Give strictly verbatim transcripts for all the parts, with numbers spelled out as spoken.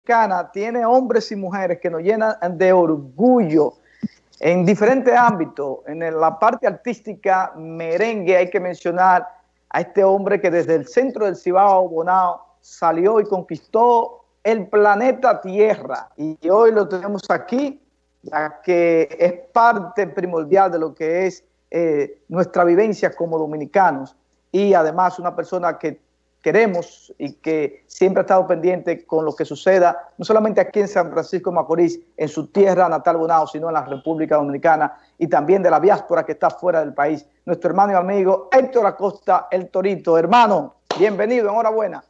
Dominicana tiene hombres y mujeres que nos llenan de orgullo en diferentes ámbitos. En la parte artística, merengue, hay que mencionar a este hombre que desde el centro del Cibao, Bonao, salió y conquistó el planeta Tierra. Y hoy lo tenemos aquí, ya que es parte primordial de lo que es eh, nuestra vivencia como dominicanos. Y además una persona que queremos y que siempre ha estado pendiente con lo que suceda, no solamente aquí en San Francisco de Macorís, en su tierra natal Bonao, sino en la República Dominicana y también de la diáspora que está fuera del país. Nuestro hermano y amigo Héctor Acosta, el Torito. Hermano, bienvenido, enhorabuena.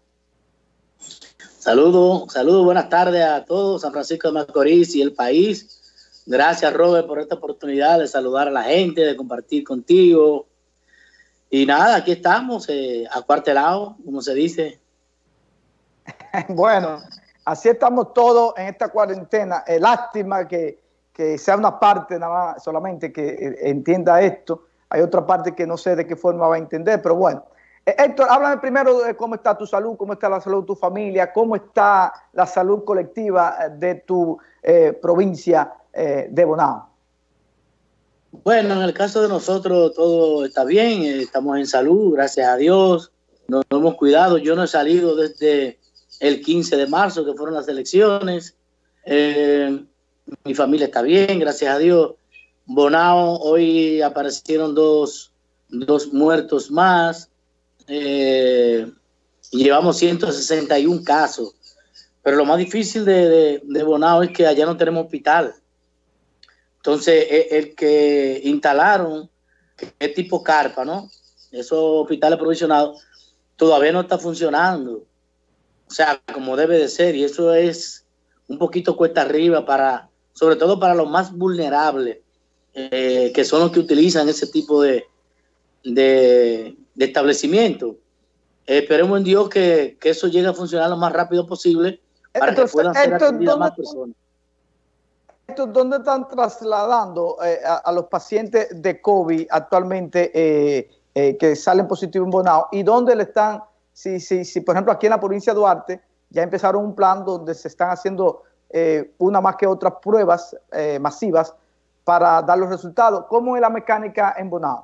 Saludos, saludos, buenas tardes a todos, San Francisco de Macorís y el país. Gracias, Robert, por esta oportunidad de saludar a la gente, de compartir contigo. Y nada, aquí estamos, eh, acuartelados, como se dice. Bueno, así estamos todos en esta cuarentena. Eh, lástima que, que sea una parte nada más solamente que eh, entienda esto. Hay otra parte que no sé de qué forma va a entender, pero bueno. Eh, Héctor, háblame primero de cómo está tu salud, cómo está la salud de tu familia, cómo está la salud colectiva de tu eh, provincia eh, de Bonao. Bueno, en el caso de nosotros todo está bien, estamos en salud, gracias a Dios, nos hemos cuidado. Yo no he salido desde el quince de marzo, que fueron las elecciones. Eh, mi familia está bien, gracias a Dios. Bonao, hoy aparecieron dos, dos muertos más. Eh, y llevamos ciento sesenta y un casos. Pero lo más difícil de, de, de Bonao es que allá no tenemos hospital. Entonces, el que instalaron, que es tipo carpa, ¿no? Esos hospitales provisionados, todavía no está funcionando. O sea, como debe de ser. Y eso es un poquito cuesta arriba, para, sobre todo para los más vulnerables, eh, que son los que utilizan ese tipo de, de, de establecimiento. Eh, esperemos en Dios que, que eso llegue a funcionar lo más rápido posible para Entonces, que puedan ser atendidas más personas. ¿Dónde están trasladando eh, a, a los pacientes de COVID actualmente eh, eh, que salen positivos en Bonao? ¿Y dónde le están, si, si, si por ejemplo aquí en la provincia de Duarte ya empezaron un plan donde se están haciendo eh, una más que otras pruebas eh, masivas para dar los resultados? ¿Cómo es la mecánica en Bonao?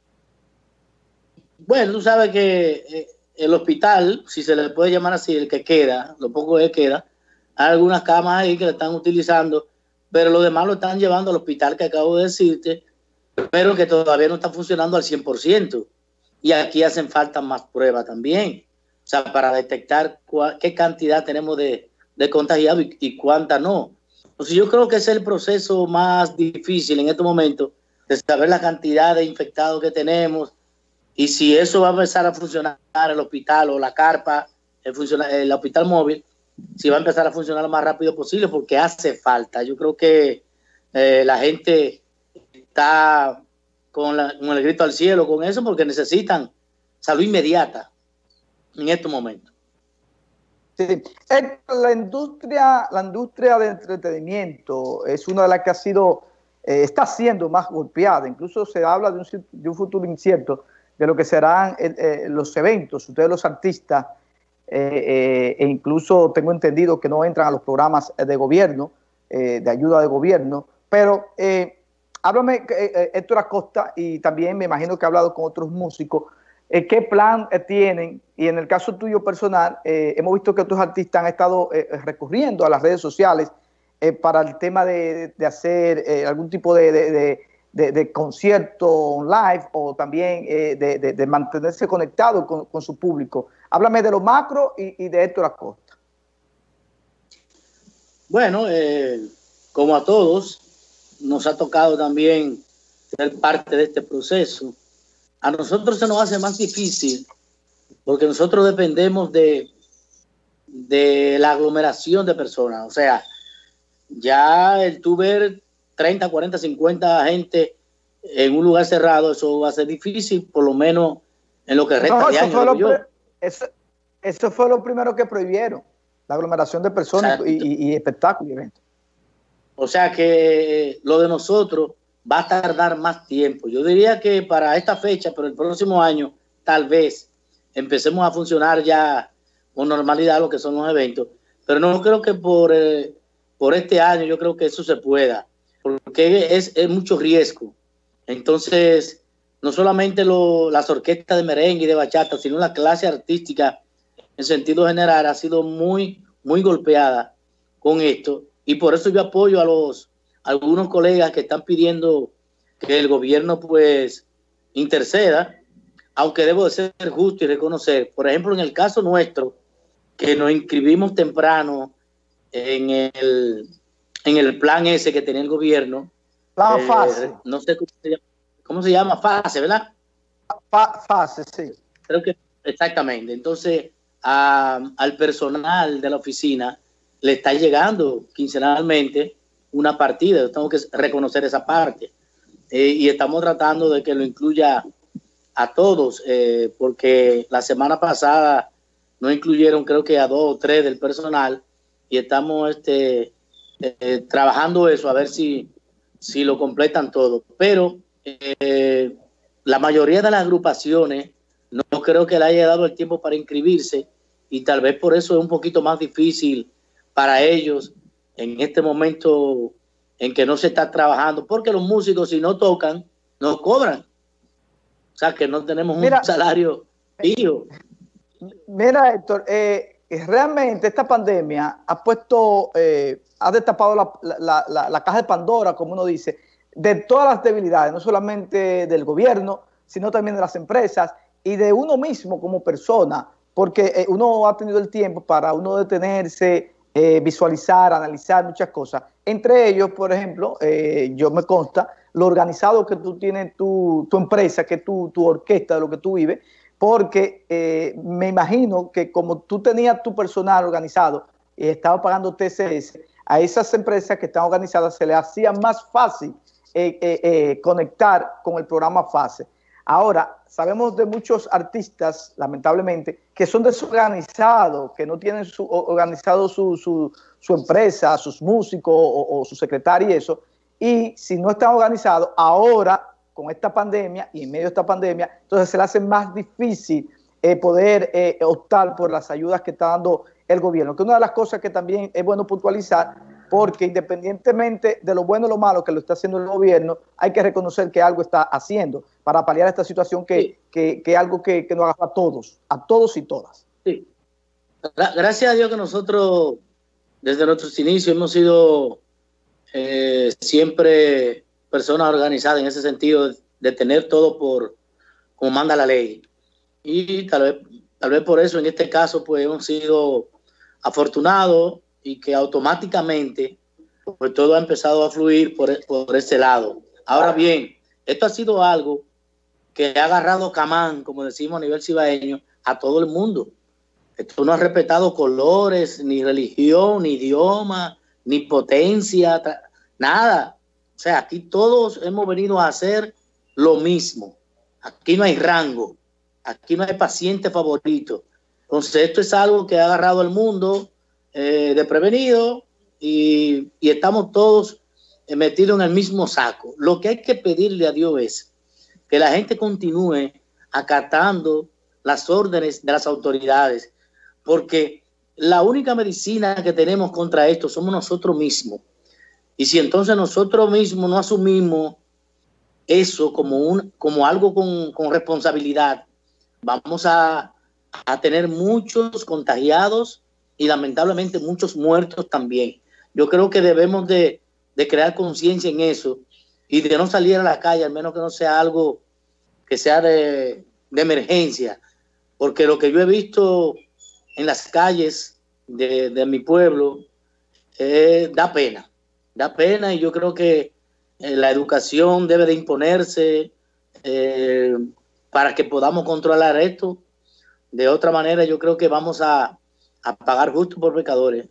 Bueno, tú sabes que eh, el hospital, si se le puede llamar así, el que queda, lo poco que queda, hay algunas camas ahí que le están utilizando, pero los demás lo están llevando al hospital que acabo de decirte, pero que todavía no está funcionando al cien por ciento. Y aquí hacen falta más pruebas también, o sea, para detectar cuál, qué cantidad tenemos de, de contagiados y, y cuánta no. Entonces yo creo que ese es el proceso más difícil en este momento, de saber la cantidad de infectados que tenemos y si eso va a empezar a funcionar el hospital o la carpa, el, el hospital móvil, si va a empezar a funcionar lo más rápido posible, porque hace falta. Yo creo que eh, la gente está con, la, con el grito al cielo con eso, porque necesitan salud inmediata en estos momentos. Sí. La industria, la industria del entretenimiento es una de las que ha sido, eh, está siendo más golpeada. Incluso se habla de un, de un futuro incierto de lo que serán eh, eh, los eventos. Ustedes, los artistas, Eh, eh, e incluso tengo entendido que no entran a los programas de gobierno, eh, de ayuda de gobierno, pero eh, háblame, eh, Héctor Acosta, y también me imagino que ha hablado con otros músicos, eh, ¿qué plan eh, tienen? Y en el caso tuyo personal, eh, hemos visto que otros artistas han estado eh, recurriendo a las redes sociales eh, para el tema de, de hacer eh, algún tipo de, de, de, de, de concierto live o también eh, de, de, de mantenerse conectado con, con su público. Háblame de lo macro y, y de Héctor Acosta. Bueno, eh, como a todos, nos ha tocado también ser parte de este proceso. A nosotros se nos hace más difícil porque nosotros dependemos de, de la aglomeración de personas. O sea, ya el tú ver treinta, cuarenta, cincuenta gente en un lugar cerrado, eso va a ser difícil, por lo menos en lo que resta no, de año. Fue yo. Eso, eso fue lo primero que prohibieron, la aglomeración de personas, o sea, y, y, y espectáculos y eventos. O sea que lo de nosotros va a tardar más tiempo. Yo diría que para esta fecha, pero el próximo año, tal vez empecemos a funcionar ya con normalidad lo que son los eventos. pero no creo que por, eh, por este año yo creo que eso se pueda, porque es, es mucho riesgo. Entonces, no solamente lo, las orquestas de merengue y de bachata, sino la clase artística en sentido general ha sido muy, muy golpeada con esto, y por eso yo apoyo a los a algunos colegas que están pidiendo que el gobierno pues interceda, aunque debo de ser justo y reconocer, por ejemplo, en el caso nuestro, que nos inscribimos temprano en el, en el plan ese que tenía el gobierno, La eh, fase. no sé cómo se llama, cómo se llama, fase, ¿verdad? Fa, fase, sí. Creo que exactamente. Entonces, a, al personal de la oficina le está llegando quincenalmente una partida. Yo tengo que reconocer esa parte. Eh, y estamos tratando de que lo incluya a todos, eh, porque la semana pasada no incluyeron, creo que a dos o tres del personal, y estamos este, eh, trabajando eso, a ver si, si lo completan todo. Pero eh, la mayoría de las agrupaciones no creo que le haya dado el tiempo para inscribirse, y tal vez por eso es un poquito más difícil para ellos en este momento en que no se está trabajando, porque los músicos, si no tocan, no cobran. O sea, que no tenemos Mira, un salario fijo. Mira, Héctor, eh, realmente esta pandemia ha puesto, eh, ha destapado la, la, la, la caja de Pandora, como uno dice, de todas las debilidades, no solamente del gobierno, sino también de las empresas y de uno mismo como persona, porque eh, uno ha tenido el tiempo para uno detenerse, eh, visualizar, analizar muchas cosas. Entre ellos, por ejemplo, eh, yo me consta lo organizado que tú tienes tu, tu empresa, que tu, tu orquesta, de lo que tú vives, porque eh, me imagino que como tú tenías tu personal organizado y estabas pagando T C S, a esas empresas que están organizadas se les hacía más fácil eh, eh, eh, conectar con el programa FASE. Ahora, sabemos de muchos artistas, lamentablemente, que son desorganizados, que no tienen su, organizado su, su, su empresa, sus músicos o, o su secretario y eso, y si no están organizados, ahora con esta pandemia y en medio de esta pandemia, entonces se le hace más difícil eh, poder eh, optar por las ayudas que está dando el gobierno, que una de las cosas que también es bueno puntualizar, porque independientemente de lo bueno o lo malo que lo está haciendo el gobierno, hay que reconocer que algo está haciendo para paliar esta situación que, sí. que, que algo que, que nos agarra a todos, a todos y todas. Sí. Gracias a Dios que nosotros desde nuestros inicios hemos sido eh, siempre personas organizadas en ese sentido de, de tener todo por como manda la ley, y tal vez, tal vez por eso en este caso pues hemos sido afortunados y que automáticamente pues todo ha empezado a fluir por, por ese lado. Ahora bien, esto ha sido algo que ha agarrado camán, como decimos a nivel cibaeño, a todo el mundo. Esto no ha respetado colores, ni religión, ni idioma, ni potencia, nada. O sea, aquí todos hemos venido a hacer lo mismo. Aquí no hay rango, aquí no hay paciente favorito. Entonces esto es algo que ha agarrado al mundo eh, desprevenido, y, y estamos todos eh, metidos en el mismo saco. Lo que hay que pedirle a Dios es que la gente continúe acatando las órdenes de las autoridades, porque la única medicina que tenemos contra esto somos nosotros mismos. Y si entonces nosotros mismos no asumimos eso como, un, como algo con, con responsabilidad, vamos a, a tener muchos contagiados y lamentablemente muchos muertos también. Yo creo que debemos de, de crear conciencia en eso y de no salir a la calle, al menos que no sea algo que sea de, de emergencia, porque lo que yo he visto en las calles de, de mi pueblo eh, da pena, da pena, y yo creo que eh, la educación debe de imponerse eh, para que podamos controlar esto. De otra manera yo creo que vamos a, a pagar justo por pecadores.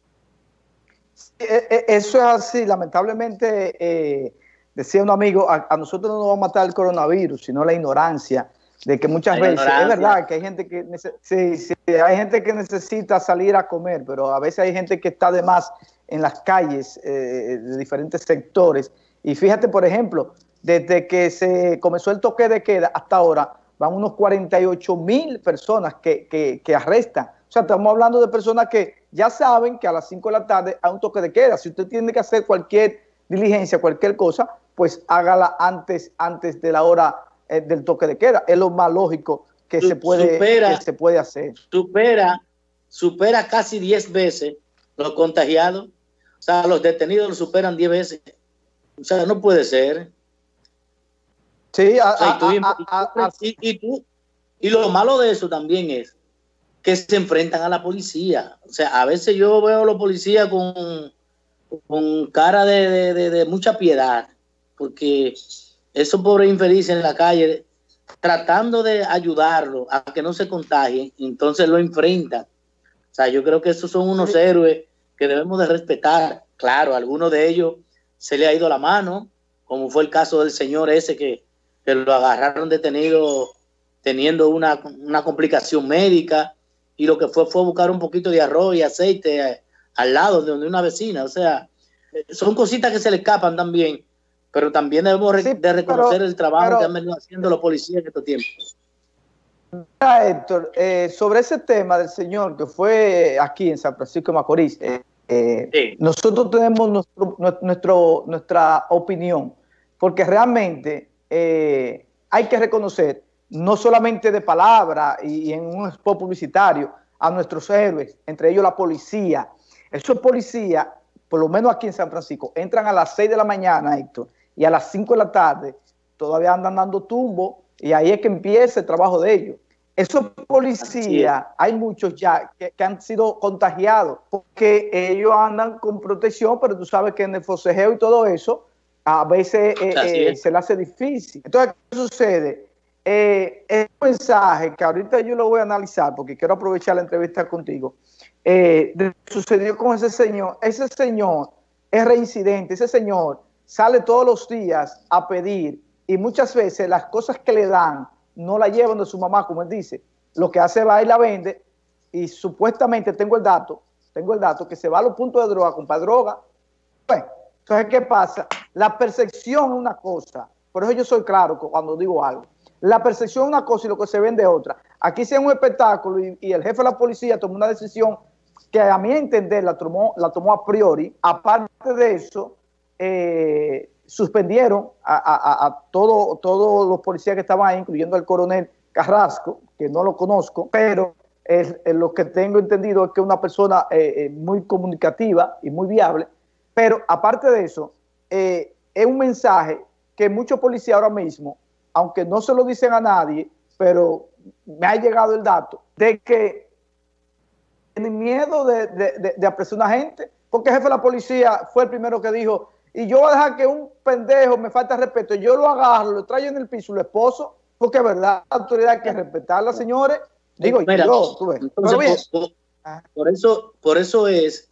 Eso es así, lamentablemente, eh, decía un amigo, a, a nosotros no nos va a matar el coronavirus, sino la ignorancia, de que muchas la veces, ignorancia. Es verdad que hay gente que, sí, sí, hay gente que necesita salir a comer, pero a veces hay gente que está de más en las calles eh, de diferentes sectores. Y fíjate, por ejemplo, desde que se comenzó el toque de queda hasta ahora, van unos cuarenta y ocho mil personas que, que, que arrestan. O sea, estamos hablando de personas que ya saben que a las cinco de la tarde hay un toque de queda. Si usted tiene que hacer cualquier diligencia, cualquier cosa, pues hágala antes, antes de la hora eh, del toque de queda. Es lo más lógico que, se puede, supera, que se puede hacer. Supera, supera casi diez veces los contagiados. O sea, los detenidos lo superan diez veces. O sea, no puede ser. Sí, a, o sea, y, tú, a, a, a, y, y, tú, y lo malo de eso también es que se enfrentan a la policía. O sea, a veces yo veo a los policías con, con cara de, de, de, de mucha piedad, porque esos pobres infelices en la calle, tratando de ayudarlo a que no se contagien, entonces lo enfrentan. O sea, yo creo que esos son unos héroes que debemos de respetar. Claro, a algunos de ellos se le ha ido la mano, como fue el caso del señor ese que, que lo agarraron detenido teniendo una, una complicación médica, y lo que fue fue buscar un poquito de arroz y aceite a, al lado de donde una vecina. O sea, son cositas que se le escapan también, pero también debemos sí, de reconocer pero, el trabajo pero, que han venido haciendo los policías en estos tiempos. Héctor, eh, sobre ese tema del señor que fue aquí en San Francisco de Macorís, eh, eh, sí. nosotros tenemos nuestro, nuestro, nuestra opinión, porque realmente eh, hay que reconocer, no solamente de palabra y, y en un spot publicitario, a nuestros héroes, entre ellos la policía. Esos policías, por lo menos aquí en San Francisco, entran a las seis de la mañana, Héctor, y a las cinco de la tarde todavía andan dando tumbo, y ahí es que empieza el trabajo de ellos. Esos policías, hay muchos ya que, que han sido contagiados, porque ellos andan con protección, pero tú sabes que en el forcejeo y todo eso, a veces eh, eh, se le hace difícil. Entonces, ¿qué sucede? Eh, el mensaje que ahorita yo lo voy a analizar, porque quiero aprovechar la entrevista contigo, eh, de, sucedió con ese señor. Ese señor es reincidente, ese señor sale todos los días a pedir, y muchas veces las cosas que le dan no la llevan de su mamá, como él dice. Lo que hace va y la vende, y supuestamente tengo el dato, tengo el dato que se va a los puntos de droga a comprar droga. Bueno, entonces, ¿qué pasa? La percepción es una cosa, por eso yo soy claro cuando digo algo. La percepción es una cosa y lo que se vende es otra. Aquí se hace un espectáculo y, y el jefe de la policía tomó una decisión que a mi entender la tomó, la tomó a priori. Aparte de eso, eh, suspendieron a, a, a todo, todos los policías que estaban ahí, incluyendo al coronel Carrasco, que no lo conozco, pero es, es lo que tengo entendido es que es una persona eh, eh, muy comunicativa y muy viable. Pero aparte de eso, eh, es un mensaje que muchos policías ahora mismo, aunque no se lo dicen a nadie, pero me ha llegado el dato de que tienen miedo de, de, de, de apresar a una gente, porque el jefe de la policía fue el primero que dijo, y yo voy a dejar que un pendejo me falta respeto, yo lo agarro, lo traigo en el piso, lo esposo, porque es verdad, la autoridad hay que respetarla, señores. Digo, Mira, yo, tú ves. Entonces, bien. Por, por, eso, por eso es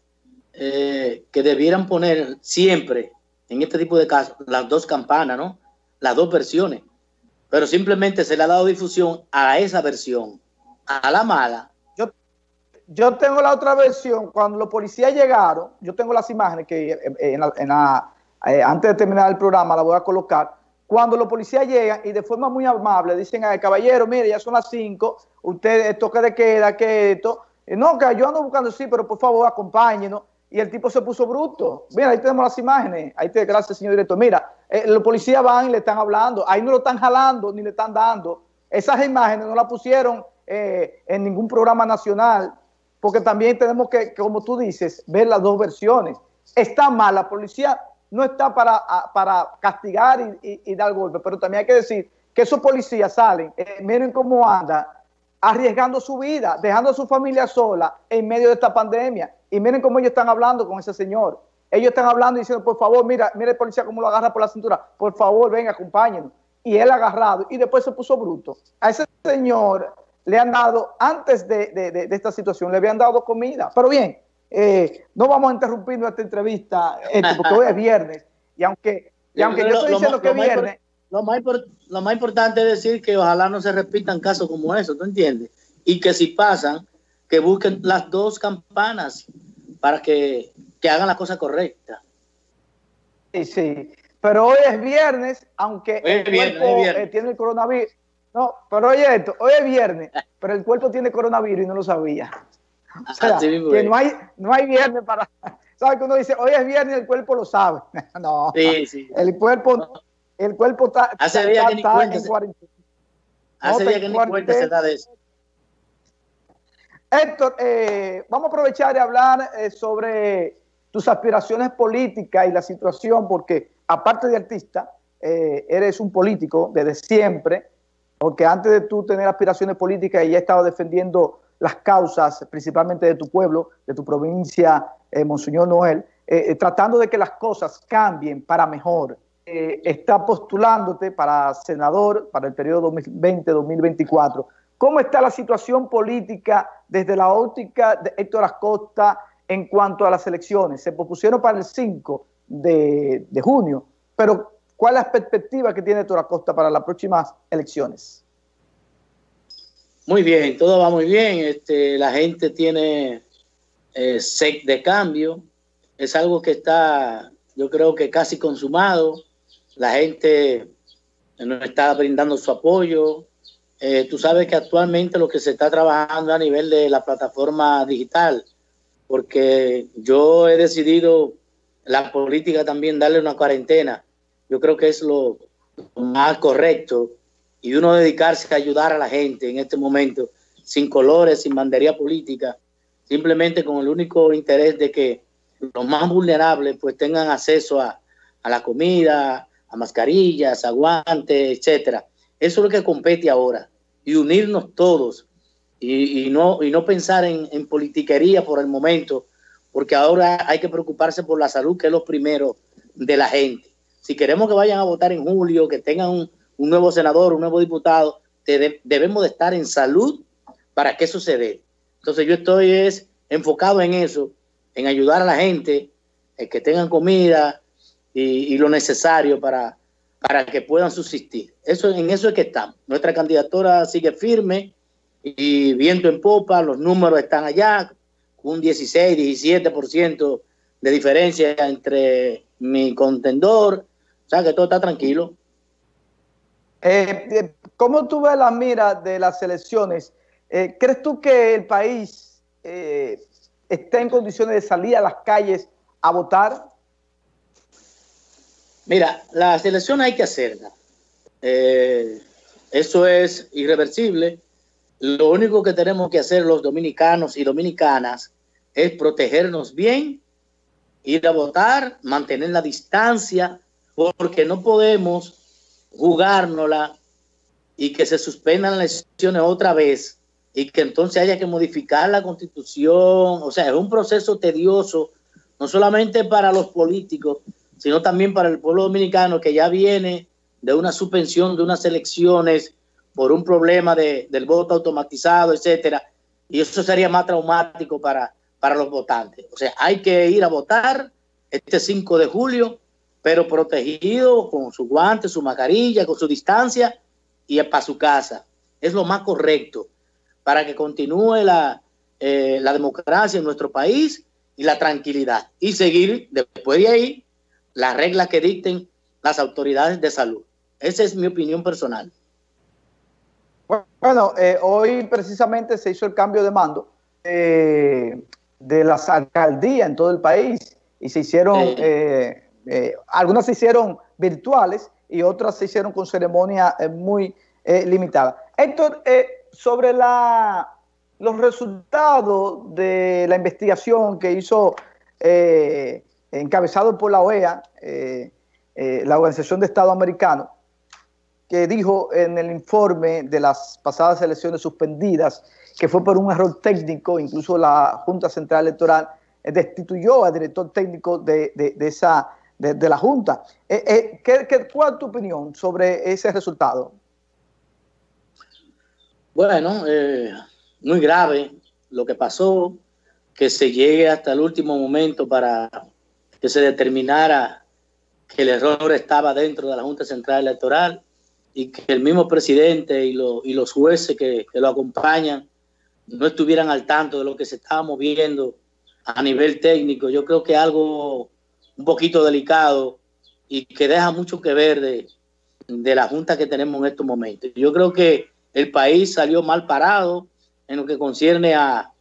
eh, que debieran poner siempre, en este tipo de casos, las dos campanas, ¿no? Las dos versiones. Pero simplemente se le ha dado difusión a esa versión, a la mala. Yo, yo tengo la otra versión. Cuando los policías llegaron, yo tengo las imágenes que en la, en la, eh, antes de terminar el programa la voy a colocar. Cuando los policías llegan y de forma muy amable dicen al caballero, mire, ya son las cinco, usted toque de queda, que esto. No, que yo ando buscando, sí, pero por favor acompáñenos. Y el tipo se puso bruto. Mira, ahí tenemos las imágenes. Ahí te gracias, señor director. Mira, eh, los policías van y le están hablando. Ahí no lo están jalando ni le están dando. Esas imágenes no las pusieron eh, en ningún programa nacional, porque también tenemos que, como tú dices, ver las dos versiones. Está mal, la policía no está para, a, para castigar y, y, y dar golpes, pero también hay que decir que esos policías salen, eh, miren cómo andan, arriesgando su vida, dejando a su familia sola en medio de esta pandemia. Y miren cómo ellos están hablando con ese señor. Ellos están hablando y diciendo, por favor, mira, mira el policía cómo lo agarra por la cintura. Por favor, venga, acompáñenos. Y él agarrado. Y después se puso bruto. A ese señor le han dado, antes de, de, de, de esta situación, le habían dado comida. Pero bien, eh, no vamos a interrumpir nuestra entrevista, esto, porque hoy es viernes. Y aunque, y aunque yo estoy diciendo que es viernes... Lo más, lo más importante es decir que ojalá no se repitan casos como eso, ¿tú entiendes? Y que si pasan, que busquen las dos campanas para que, que hagan la cosa correcta. Sí, sí. Pero hoy es viernes, aunque hoy el viernes, cuerpo viernes. Eh, tiene el coronavirus. No, pero oye esto, hoy es viernes, pero el cuerpo tiene coronavirus y no lo sabía. O sea, Así mismo que es. no hay, no hay viernes para... ¿Sabes que uno dice, hoy es viernes y el cuerpo lo sabe? No, Sí, sí. el cuerpo, el cuerpo está, Hace está, días está, que ni está cuenta en se, cuarentena. No, hace está días en que ni cuenta se cuarentena. da de eso. Héctor, eh, vamos a aprovechar y hablar eh, sobre tus aspiraciones políticas y la situación, porque aparte de artista, eh, eres un político desde siempre, porque antes de tú tener aspiraciones políticas ya estabas defendiendo las causas, principalmente de tu pueblo, de tu provincia, eh, Monseñor Noel, eh, eh, tratando de que las cosas cambien para mejor. Eh, está postulándote para senador para el periodo dos mil veinte a dos mil veinticuatro. ¿Cómo está la situación política desde la óptica de Héctor Acosta en cuanto a las elecciones? Se propusieron para el cinco de, de junio, pero ¿cuál es la perspectiva que tiene Héctor Acosta para las próximas elecciones? Muy bien, todo va muy bien. Este, la gente tiene eh, sed de cambio. Es algo que está, yo creo que casi consumado. La gente nos está brindando su apoyo. Eh, tú sabes que actualmente lo que se está trabajando a nivel de la plataforma digital, porque yo he decidido la política también darle una cuarentena. Yo creo que es lo, lo más correcto, y uno dedicarse a ayudar a la gente en este momento, sin colores, sin bandería política, simplemente con el único interés de que los más vulnerables pues tengan acceso a, a la comida, a mascarillas, a guantes, etcétera. Eso es lo que compete ahora, y unirnos todos y, y, no, y no pensar en, en politiquería por el momento, porque ahora hay que preocuparse por la salud, que es lo primero de la gente. Si queremos que vayan a votar en julio, que tengan un, un nuevo senador, un nuevo diputado, de, debemos de estar en salud para que eso se dé. Entonces yo estoy es, enfocado en eso, en ayudar a la gente, eh, que tengan comida y, y lo necesario para, para que puedan subsistir. Eso, en eso es que estamos. Nuestra candidatura sigue firme y viento en popa, los números están allá, un dieciséis, diecisiete por ciento de diferencia entre mi contendor, o sea que todo está tranquilo. Eh, ¿Cómo tú ves la mira de las elecciones? Eh, ¿Crees tú que el país eh, está en condiciones de salir a las calles a votar? Mira, las elecciones hay que hacerlas. Eh, eso es irreversible. Lo único que tenemos que hacer los dominicanos y dominicanas es protegernos bien, ir a votar, mantener la distancia, porque no podemos jugárnosla y que se suspendan las elecciones otra vez y que entonces haya que modificar la constitución. O sea, es un proceso tedioso, no solamente para los políticos, sino también para el pueblo dominicano, que ya viene de una suspensión de unas elecciones por un problema de, del voto automatizado, etcétera, y eso sería más traumático para, para los votantes. O sea, hay que ir a votar este cinco de julio, pero protegido, con su guante, su mascarilla, con su distancia, y para su casa. Es lo más correcto para que continúe la, eh, la democracia en nuestro país y la tranquilidad, y seguir después de ahí las reglas que dicten las autoridades de salud. Esa es mi opinión personal. Bueno, eh, hoy precisamente se hizo el cambio de mando eh, de las alcaldías en todo el país, y se hicieron, Eh, eh, eh, algunas se hicieron virtuales y otras se hicieron con ceremonia eh, muy eh, limitada. Héctor, eh, sobre la, los resultados de la investigación que hizo, eh, encabezado por la O E A, eh, eh, la Organización de Estado Americano, que dijo en el informe de las pasadas elecciones suspendidas que fue por un error técnico. Incluso la Junta Central Electoral destituyó al director técnico de, de, de, esa, de, de la Junta. Eh, eh, ¿qué, qué, ¿Cuál es tu opinión sobre ese resultado? Bueno, eh, muy grave lo que pasó, que se llegue hasta el último momento para que se determinara que el error estaba dentro de la Junta Central Electoral, y que el mismo presidente y, lo, y los jueces que, que lo acompañan no estuvieran al tanto de lo que se estaba moviendo a nivel técnico. Yo creo que algo un poquito delicado y que deja mucho que ver de, de la Junta que tenemos en estos momentos. Yo creo que el país salió mal parado en lo que concierne a,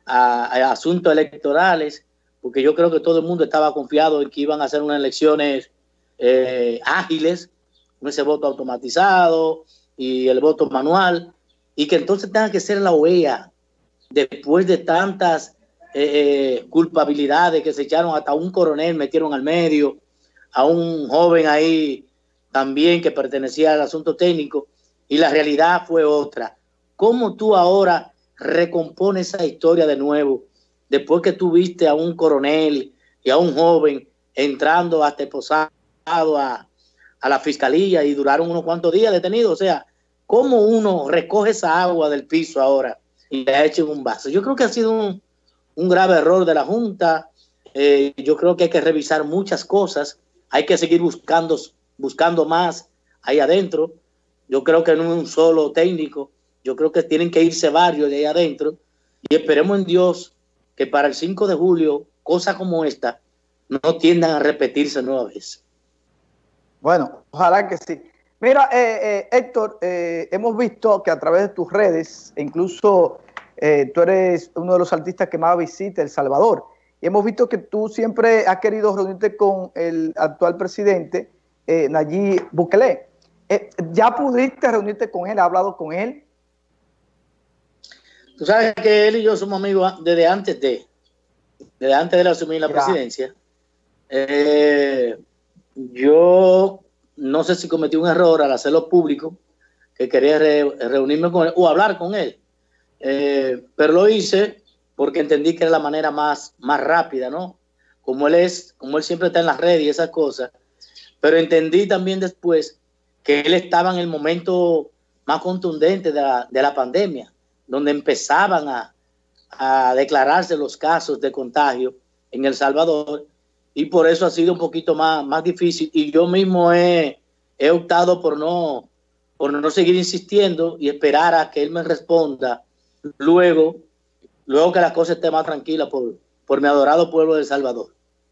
a, a asuntos electorales, porque yo creo que todo el mundo estaba confiado en que iban a hacer unas elecciones eh, ágiles, con ese voto automatizado y el voto manual, y que entonces tenga que ser la O E A, después de tantas eh, culpabilidades que se echaron, hasta un coronel metieron al medio, a un joven ahí también que pertenecía al asunto técnico, y la realidad fue otra. ¿Cómo tú ahora recompones esa historia de nuevo, después que tú viste a un coronel y a un joven entrando hasta esposado a, a la fiscalía y duraron unos cuantos días detenidos? O sea, ¿cómo uno recoge esa agua del piso ahora y la echa en un vaso? Yo creo que ha sido un, un grave error de la Junta. Eh, yo creo que hay que revisar muchas cosas, hay que seguir buscando, buscando más ahí adentro. Yo creo que no es un solo técnico, yo creo que tienen que irse varios de ahí adentro, y esperemos en Dios que para el cinco de julio cosas como esta no tiendan a repetirse nueva vez. Bueno, ojalá que sí. Mira, eh, eh, Héctor, eh, hemos visto que a través de tus redes, incluso eh, tú eres uno de los artistas que más visita El Salvador, y hemos visto que tú siempre has querido reunirte con el actual presidente, eh, Nayib Bukele. Eh, ¿Ya pudiste reunirte con él? ¿Has hablado con él? Tú sabes que él y yo somos amigos desde antes de, desde antes de asumir la ya. presidencia. Eh, yo no sé si cometí un error al hacerlo público, que quería re, reunirme con él o hablar con él, eh, pero lo hice porque entendí que era la manera más, más rápida, ¿no? Como él es, como él siempre está en las redes y esas cosas, pero entendí también después que él estaba en el momento más contundente de la, de la pandemia, donde empezaban a, a declararse los casos de contagio en El Salvador, y por eso ha sido un poquito más, más difícil, y yo mismo he, he optado por no, por no seguir insistiendo y esperar a que él me responda luego, luego que la cosa esté más tranquila por, por mi adorado pueblo de El Salvador.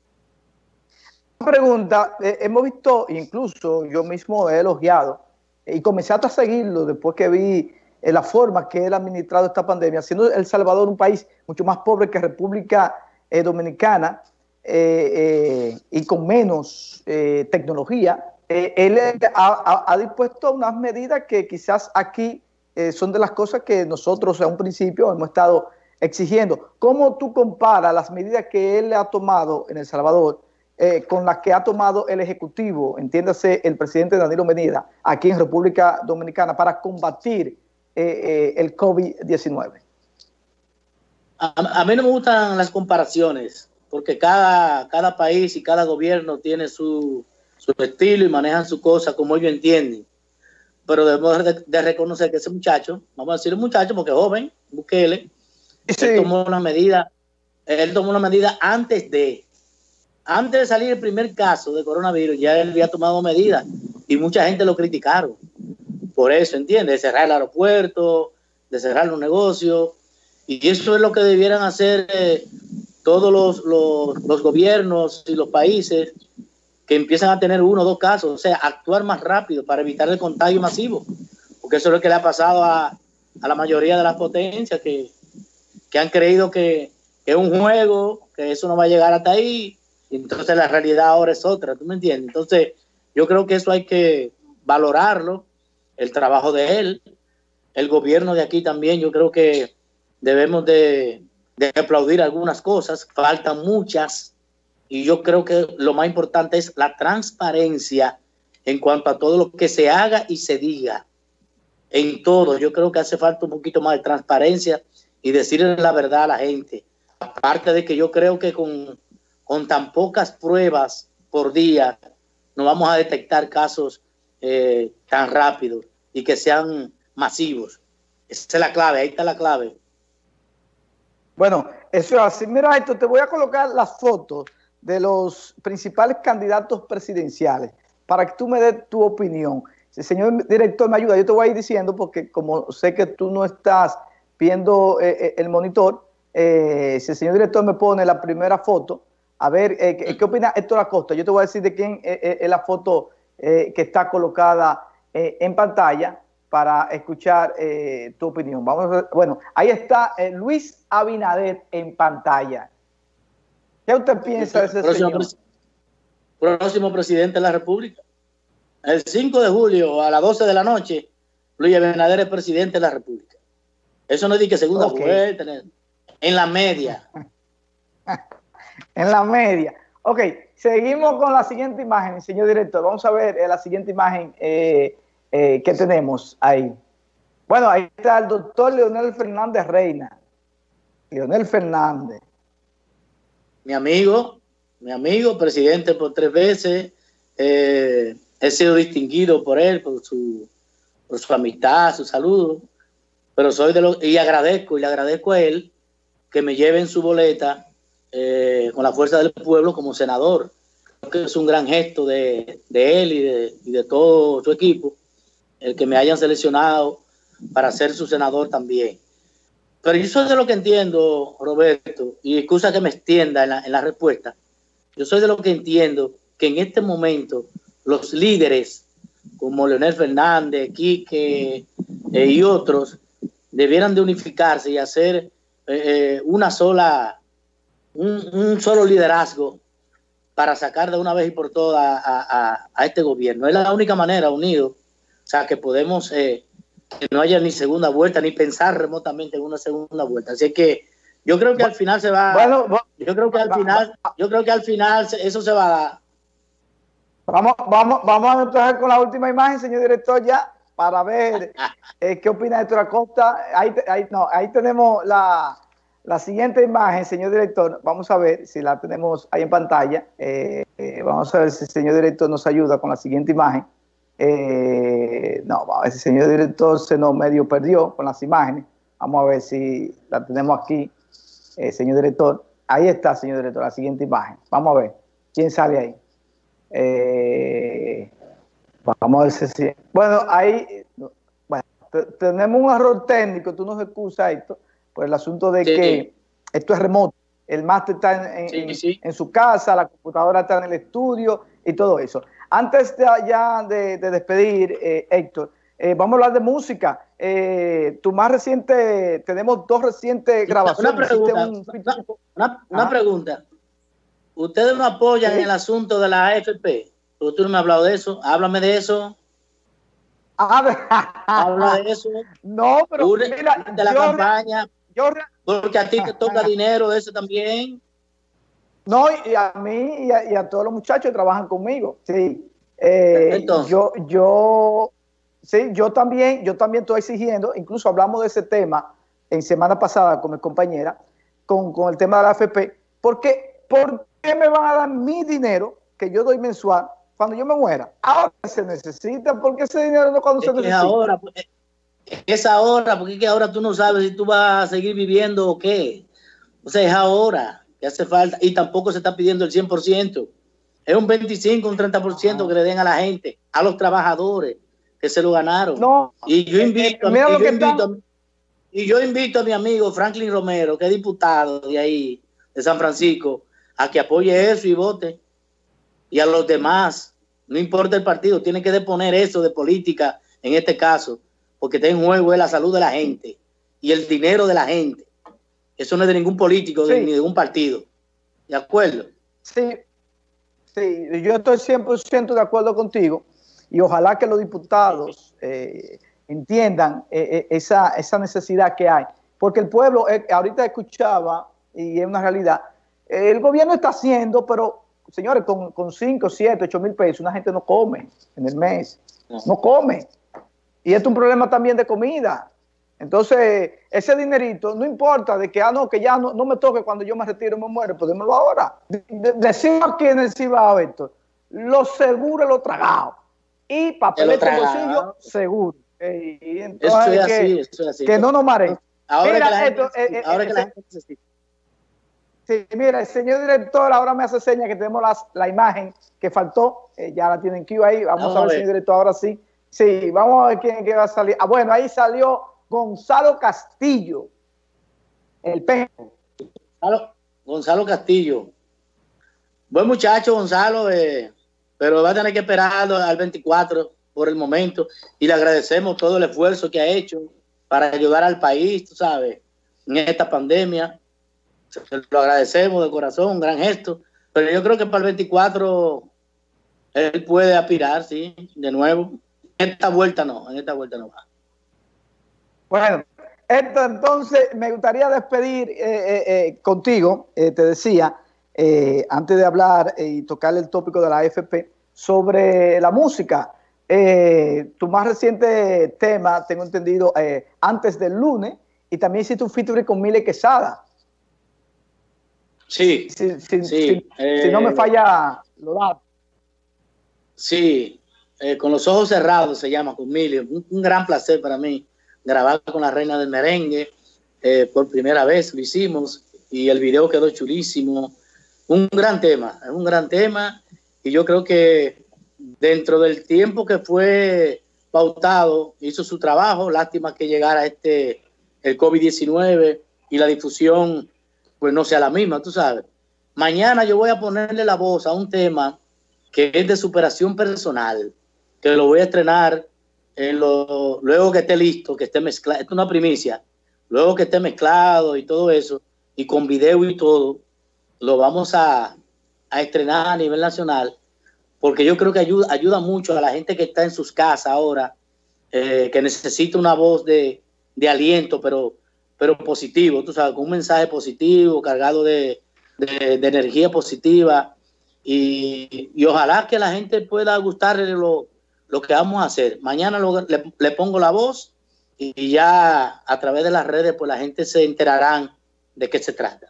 Pregunta, eh, hemos visto, incluso yo mismo he elogiado eh, y comencé hasta a seguirlo después que vi eh, la forma que él ha administrado esta pandemia, siendo El Salvador un país mucho más pobre que República eh, Dominicana eh, eh, y con menos eh, tecnología. Eh, él ha, ha, ha dispuesto unas medidas que quizás aquí eh, son de las cosas que nosotros a un principio hemos estado exigiendo. ¿Cómo tú comparas las medidas que él ha tomado en El Salvador Eh, con las que ha tomado el Ejecutivo, entiéndase el presidente Danilo Medina, aquí en República Dominicana, para combatir eh, eh, el COVID diecinueve? A, a mí no me gustan las comparaciones, porque cada, cada país y cada gobierno tiene su, su estilo y manejan su cosa como ellos entienden. Pero debemos de, de reconocer que ese muchacho, vamos a decir un muchacho porque es joven, Bukele, sí. él tomó una medida, él tomó una medida antes de Antes de salir el primer caso de coronavirus, ya él había tomado medidas y mucha gente lo criticaron. Por eso, ¿entiendes? De cerrar el aeropuerto, de cerrar los negocios. Y eso es lo que debieran hacer eh, todos los, los, los gobiernos y los países que empiezan a tener uno o dos casos. O sea, actuar más rápido para evitar el contagio masivo. Porque eso es lo que le ha pasado a, a la mayoría de las potencias que, que han creído que, que es un juego, que eso no va a llegar hasta ahí. Entonces la realidad ahora es otra, ¿tú me entiendes? Entonces yo creo que eso hay que valorarlo, el trabajo de él, el gobierno de aquí también. Yo creo que debemos de, de aplaudir algunas cosas, faltan muchas, y yo creo que lo más importante es la transparencia en cuanto a todo lo que se haga y se diga, en todo. Yo creo que hace falta un poquito más de transparencia y decirle la verdad a la gente, aparte de que yo creo que con con tan pocas pruebas por día, no vamos a detectar casos eh, tan rápidos y que sean masivos. Esa es la clave, ahí está la clave. Bueno, eso es así. Mira esto, te voy a colocar las fotos de los principales candidatos presidenciales para que tú me des tu opinión. Si el señor director me ayuda, yo te voy a ir diciendo, porque como sé que tú no estás viendo eh, el monitor, eh, si el señor director me pone la primera foto, a ver, eh, ¿qué, ¿qué opina Héctor Acosta? Yo te voy a decir de quién es, es la foto eh, que está colocada eh, en pantalla para escuchar eh, tu opinión. Vamos a ver, bueno, ahí está eh, Luis Abinader en pantalla. ¿Qué usted piensa de ese próximo, señor? Próximo presidente de la República. El cinco de julio a las doce de la noche, Luis Abinader es presidente de la República. Eso no es de que segunda okay. vuelta, en la media. En la media. Ok, seguimos con la siguiente imagen, señor director. Vamos a ver eh, la siguiente imagen eh, eh, que tenemos ahí. Bueno, ahí está el doctor Leonel Fernández Reina. Leonel Fernández. Mi amigo, mi amigo, presidente por tres veces. Eh, he sido distinguido por él, por su, por su amistad, su saludo. Pero soy de los, y agradezco, y le agradezco a él que me lleve en su boleta eh, con la fuerza del pueblo como senador. Creo que es un gran gesto de, de él y de, y de todo su equipo, el que me hayan seleccionado para ser su senador también. Pero yo soy de lo que entiendo, Roberto, y excusa que me extienda en la, en la respuesta, yo soy de lo que entiendo que en este momento los líderes como Leonel Fernández, Quique eh, y otros debieran de unificarse y hacer eh, una sola, un, un solo liderazgo para sacar de una vez y por todas a, a, a este gobierno. Es la única manera, unido, o sea, que podemos, eh, que no haya ni segunda vuelta, ni pensar remotamente en una segunda vuelta. Así que yo creo que al final se va, bueno, bueno, yo creo que al final, yo creo que al final eso se va a dar. Vamos, vamos, vamos a empezar con la última imagen, señor director, ya, para ver eh, qué opina Héctor Acosta. Ahí, ahí, no, ahí tenemos la, la siguiente imagen, señor director. Vamos a ver si la tenemos ahí en pantalla. Eh, eh, vamos a ver si el señor director nos ayuda con la siguiente imagen. Eh, no, vamos a ver si el señor director se nos medio perdió con las imágenes. Vamos a ver si la tenemos aquí, eh, señor director. Ahí está, señor director, la siguiente imagen. Vamos a ver quién sale ahí. Eh, vamos a ver si... Bueno, ahí... Bueno, tenemos un error técnico, tú nos excusas esto, por el asunto de sí. que esto es remoto. El máster está en, sí, sí. en, en su casa, la computadora está en el estudio y todo eso. Antes de, ya de, de despedir, eh, Héctor, eh, vamos a hablar de música. Eh, tu más reciente, tenemos dos recientes grabaciones. Una pregunta, un... una, una, una pregunta. ¿Ustedes no apoyan ¿Sí? el asunto de la A F P? Porque tú no me has hablado de eso. Háblame de eso. Habla de eso. No, pero Ure, mira, de la yo, campaña. Yo, porque a ti te toca dinero de eso también. No, y a mí y a, y a todos los muchachos que trabajan conmigo. Sí. Eh, Entonces. Yo, yo, sí, yo también, yo también estoy exigiendo, incluso hablamos de ese tema en semana pasada con mi compañera, con, con el tema de la A F P, porque ¿por qué me van a dar mi dinero que yo doy mensual cuando yo me muera? Ahora se necesita, porque ese dinero no cuando es se que necesita. Ahora, es ahora, porque es que ahora tú no sabes si tú vas a seguir viviendo o qué. O sea, es ahora que hace falta, y tampoco se está pidiendo el cien por ciento. Es un veinticinco, un treinta por ciento que le den a la gente, a los trabajadores que se lo ganaron. No, y yo invito, eh, eh, a, y yo invito a, y yo invito a mi amigo Franklin Romero, que es diputado de ahí, de San Francisco, a que apoye eso y vote. Y a los demás, no importa el partido, tienen que deponer eso de política en este caso, porque está en juego es la salud de la gente y el dinero de la gente. Eso no es de ningún político sí. de, ni de un partido. ¿De acuerdo? Sí, sí, yo estoy cien por ciento de acuerdo contigo y ojalá que los diputados eh, entiendan eh, esa, esa necesidad que hay. Porque el pueblo, eh, ahorita escuchaba, y es una realidad, el gobierno está haciendo, pero señores, con, con cinco, siete, ocho mil pesos, una gente no come en el mes, no, no come. Y esto es un problema también de comida. Entonces, ese dinerito, no importa de que, ah, no, que ya no, no me toque cuando yo me retiro y me muero, pues démoslo ahora. De, de, decimos aquí en el Cibao, esto, lo seguro, lo tragado. Y papelito en bolsillo, seguro. Y entonces, eso es que, así, eso es así. Que no nos mareen. Ahora Mira, que la gente, esto, eh, ahora eh, que la gente necesita. Sí, mira, el señor director ahora me hace señas que tenemos las, la imagen que faltó, eh, ya la tienen que ir ahí, vamos, vamos a ver, señor director, ahora sí. Sí, vamos a ver quién, quién va a salir. Ah, bueno, ahí salió Gonzalo Castillo, el peje. Gonzalo, Gonzalo Castillo. Buen muchacho, Gonzalo, eh, pero va a tener que esperar al veinticuatro por el momento y le agradecemos todo el esfuerzo que ha hecho para ayudar al país, tú sabes, en esta pandemia. Se lo agradecemos de corazón, un gran gesto. Pero yo creo que para el veinticuatro él puede aspirar, sí, de nuevo. En esta vuelta no, en esta vuelta no va. Bueno, esto, entonces me gustaría despedir eh, eh, eh, contigo, eh, te decía, eh, antes de hablar eh, y tocar el tópico de la A F P, sobre la música. Eh, tu más reciente tema, tengo entendido, eh, antes del lunes, y también hiciste un featuring con Mile Quesada. Sí, si, si, sí. Si, eh, si no me falla lo da. Sí, eh, con los ojos cerrados se llama, con Mile. Un, un gran placer para mí grabar con la reina del merengue. Eh, por primera vez lo hicimos y el video quedó chulísimo. Un gran tema, es un gran tema y yo creo que dentro del tiempo que fue pautado hizo su trabajo. Lástima que llegara este el COVID diecinueve y la difusión pues no sea la misma, tú sabes. Mañana yo voy a ponerle la voz a un tema que es de superación personal, que lo voy a estrenar en lo, luego que esté listo, que esté mezclado. Esto es una primicia. Luego que esté mezclado y todo eso, y con video y todo, lo vamos a, a estrenar a nivel nacional, porque yo creo que ayuda, ayuda mucho a la gente que está en sus casas ahora, eh, que necesita una voz de, de aliento, pero, pero positivo, tú sabes, con un mensaje positivo, cargado de, de, de energía positiva, y, y ojalá que la gente pueda gustarle lo, lo que vamos a hacer. Mañana lo, le, le pongo la voz y, y ya a través de las redes pues la gente se enterarán de qué se trata.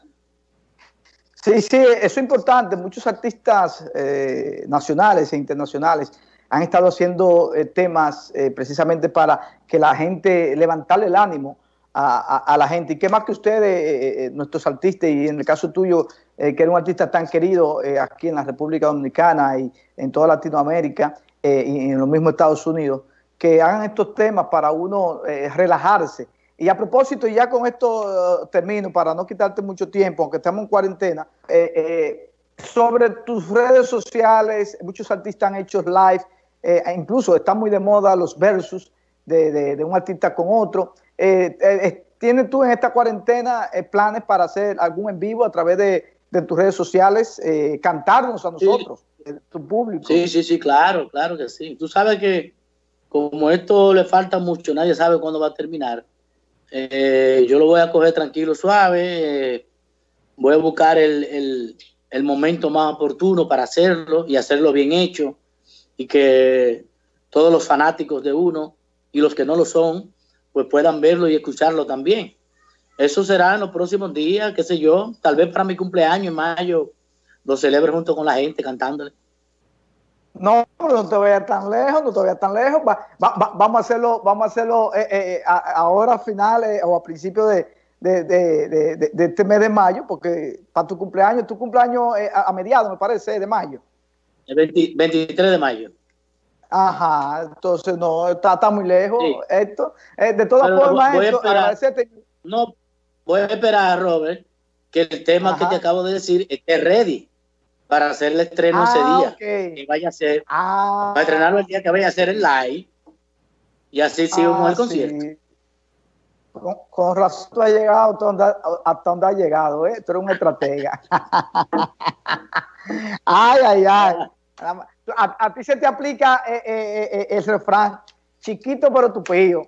Sí, sí, eso es importante. Muchos artistas eh, nacionales e internacionales han estado haciendo eh, temas eh, precisamente para que la gente, levantarle el ánimo a, a, a la gente. Y qué más que ustedes, eh, eh, nuestros artistas, y en el caso tuyo, eh, que eres un artista tan querido eh, aquí en la República Dominicana y en toda Latinoamérica eh, y en los mismos Estados Unidos, que hagan estos temas para uno eh, relajarse. Y a propósito, y ya con esto uh, termino, para no quitarte mucho tiempo, aunque estamos en cuarentena, eh, eh, sobre tus redes sociales, muchos artistas han hecho live, eh, incluso están muy de moda los versus de, de, de un artista con otro. Eh, eh, ¿Tienes tú en esta cuarentena eh, planes para hacer algún en vivo a través de, de tus redes sociales, eh, cantarnos a nosotros, sí. eh, tu público? Sí, sí, sí, claro, claro que sí. Tú sabes que como esto le falta mucho, nadie sabe cuándo va a terminar. Eh, yo lo voy a coger tranquilo, suave, eh, voy a buscar el, el, el momento más oportuno para hacerlo y hacerlo bien hecho y que todos los fanáticos de uno y los que no lo son, pues puedan verlo y escucharlo también. Eso será en los próximos días, qué sé yo, tal vez para mi cumpleaños en mayo lo celebre junto con la gente cantándole. No, no te vayas tan lejos, no te vayas tan lejos. Va, va, va, vamos a hacerlo, vamos a hacerlo eh, eh, a, ahora a finales o a principios de, de, de, de, de este mes de mayo, porque para tu cumpleaños, tu cumpleaños eh, a, a mediados, me parece, de mayo. El veinte, veintitrés de mayo. Ajá, entonces no, está, está muy lejos, sí. Esto. Eh, de todas Pero formas, voy esto, agradecerte. No, voy a esperar, Robert, que el tema Ajá. que te acabo de decir esté ready para hacer el estreno ah, ese día. Okay. Que vaya a ser, ah. para estrenarlo el día que vaya a hacer el live y así sigo ah, con el concierto. Sí. Con, con razón tú has llegado hasta donde, hasta donde has llegado, ¿eh? Tú eres un estratega. Ay, ay, ay. A, a ti se te aplica eh, eh, eh, el refrán, chiquito pero tupío.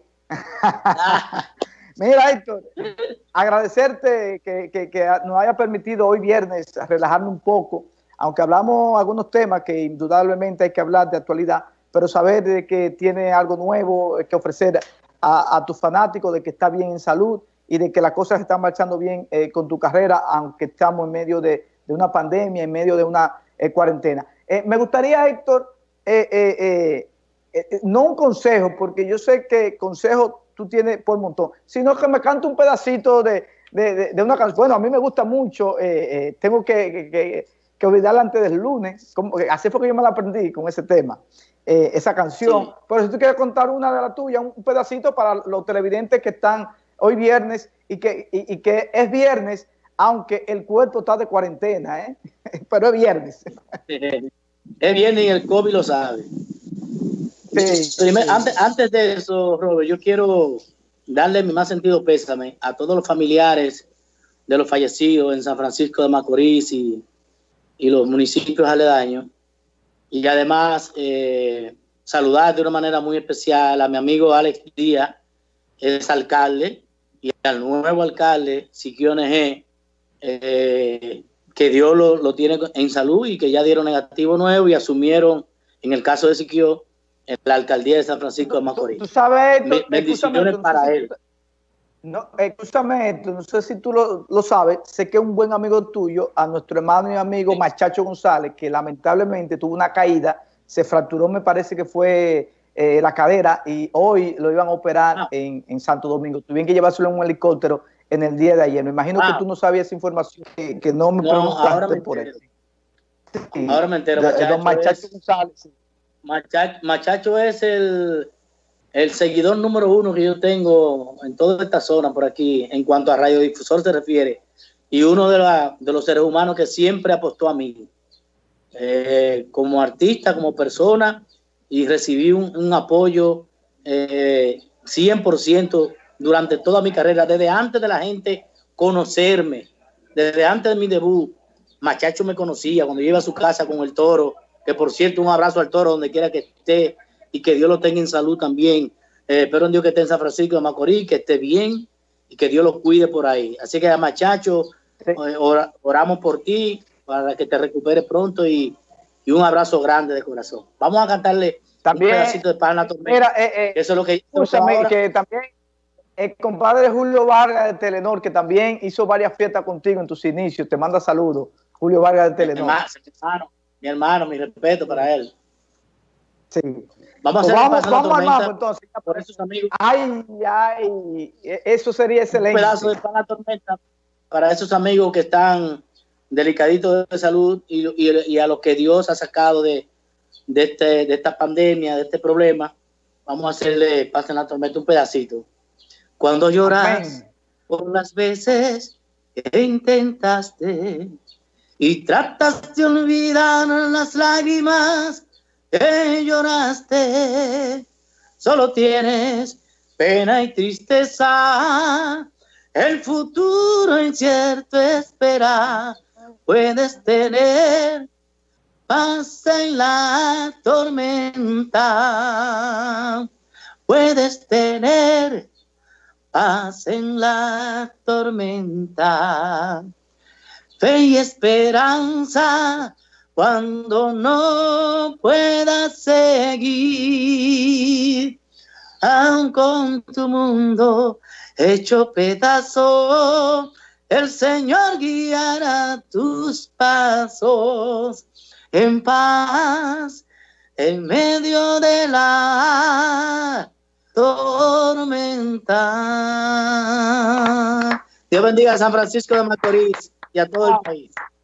Mira, Héctor, agradecerte que, que, que nos haya permitido hoy viernes relajarnos un poco, aunque hablamos algunos temas que indudablemente hay que hablar de actualidad, pero saber de que tiene algo nuevo que ofrecer a, a tus fanáticos, de que está bien en salud y de que las cosas están marchando bien eh, con tu carrera, aunque estamos en medio de, de una pandemia, en medio de una eh, cuarentena. Eh, me gustaría, Héctor, eh, eh, eh, eh, no un consejo, porque yo sé que consejos tú tienes por montón, sino que me cante un pedacito de, de, de, de una canción. Bueno, a mí me gusta mucho, eh, eh, tengo que, que, que, que olvidarla antes del lunes, como, así fue que yo me la aprendí con ese tema, eh, esa canción. Sí. Pero si tú quieres contar una de las tuyas, un, un pedacito para los televidentes que están hoy viernes y que, y, y que es viernes, aunque el cuerpo está de cuarentena, ¿eh? Pero es viernes. Es viernes y el COVID lo sabe. Sí, Primer, sí. Antes, antes de eso, Robert, yo quiero darle mi más sentido pésame a todos los familiares de los fallecidos en San Francisco de Macorís y, y los municipios aledaños. Y además, eh, saludar de una manera muy especial a mi amigo Alex Díaz, es alcalde, y al nuevo alcalde, Siquio N G, eh, que Dios lo, lo tiene en salud y que ya dieron negativo nuevo y asumieron, en el caso de Siquio, en la alcaldía de San Francisco de Macorís. Tú, tú sabes esto, Be- bendiciones esto, no para sé si él. tú, no, escúchame esto, no sé si tú lo, lo sabes, sé que es un buen amigo tuyo, a nuestro hermano y amigo Sí. Machacho González, que lamentablemente tuvo una caída, se fracturó, me parece que fue eh, la cadera, y hoy lo iban a operar Ah, en, en Santo Domingo. Tuvieron que llevárselo en un helicóptero en el día de ayer. Me imagino que wow. tú no sabías esa información, que, que no me No, ahora me preguntaste por entero. eso. Sí, Ahora me entero, de- don Machacho Machacho es, González. Sí. Machacho, Machacho es el, el seguidor número uno que yo tengo en toda esta zona por aquí, en cuanto a radiodifusor se refiere, y uno de, la, de los seres humanos que siempre apostó a mí, eh, como artista, como persona, y recibí un, un apoyo eh, cien por ciento durante toda mi carrera, desde antes de la gente conocerme, desde antes de mi debut. Machacho me conocía cuando yo iba a su casa con el Toro, que por cierto, un abrazo al Toro donde quiera que esté y que Dios lo tenga en salud también. Eh, espero en Dios que esté en San Francisco de Macorís, que esté bien y que Dios lo cuide por ahí. Así que a Machacho, Sí. eh, ora, oramos por ti para que te recuperes pronto y, y un abrazo grande de corazón. Vamos a cantarle También, un pedacito de Pan en la Tormenta. mira, eh, eh, Eso es lo que, eso es lo que escúchame, ahora. que también el compadre Julio Vargas de Telenor, que también hizo varias fiestas contigo en tus inicios, te manda saludos. Julio Vargas de Mi Telenor. hermano, mi hermano, mi hermano, mi respeto para él. Sí. Vamos a Pues hacer vamos, Paz en la vamos al Tormenta mambo entonces. por esos amigos. Ay, ay, eso sería Un excelente. pedazo de Pan en la Tormenta para esos amigos que están delicaditos de salud y, y, y a los que Dios ha sacado de, de, este, de esta pandemia, de este problema. Vamos a hacerle Paz en la Tormenta un pedacito. Cuando lloras Amén. por las veces que intentaste y tratas de olvidar las lágrimas que lloraste, solo tienes pena y tristeza, el futuro incierto espera, puedes tener paz en la tormenta, puedes tener paz en la tormenta, fe y esperanza cuando no puedas seguir, aun con tu mundo hecho pedazo, el Señor guiará tus pasos en paz en medio de la tormenta. Dios bendiga a San Francisco de Macorís y a todo el país.